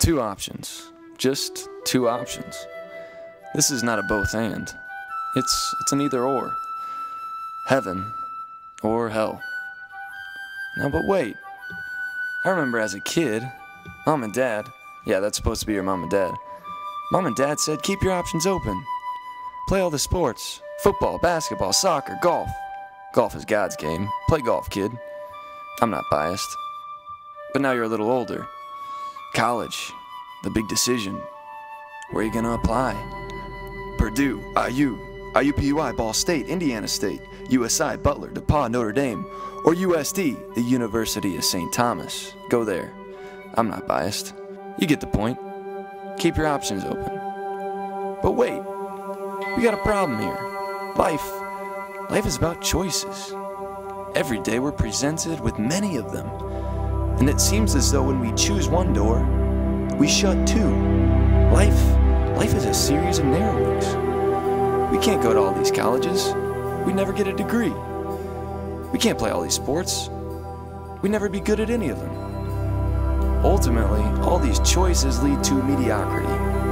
Two options. Just two options. This is not a both and. It's an either or. Heaven or hell. Now, but wait. I remember as a kid, Mom and Dad, yeah, that's supposed to be your mom and dad. Mom and Dad said, keep your options open. Play all the sports. Football, basketball, soccer, golf. Golf is God's game. Play golf, kid. I'm not biased. But now you're a little older. College, the big decision. Where are you gonna apply? Purdue, IU, IUPUI, Ball State, Indiana State, USI, Butler, DePauw, Notre Dame, or USD, the University of St. Thomas. Go there. I'm not biased. You get the point. Keep your options open. But wait, we got a problem here. Life is about choices. Every day we're presented with many of them. And it seems as though when we choose one door, we shut two. Life is a series of narrowings. We can't go to all these colleges. We'd never get a degree. We can't play all these sports. We'd never be good at any of them. Ultimately, all these choices lead to mediocrity.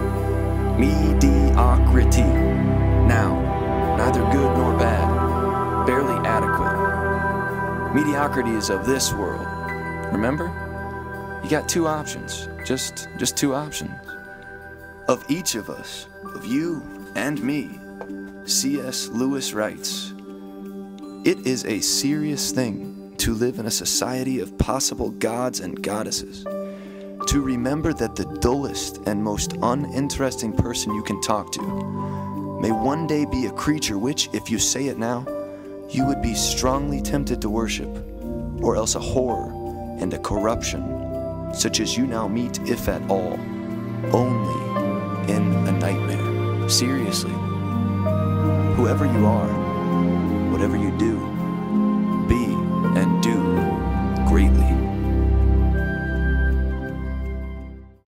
Mediocrity. Now, neither good nor bad. Barely adequate. Mediocrity is of this world. Remember? You got two options. Just two options. Of each of us, of you and me, C.S. Lewis writes, "It is a serious thing to live in a society of possible gods and goddesses, to remember that the dullest and most uninteresting person you can talk to may one day be a creature which, if you say it now, you would be strongly tempted to worship, or else a horror and a corruption, such as you now meet, if at all, only in a nightmare." Seriously, whoever you are, whatever you do,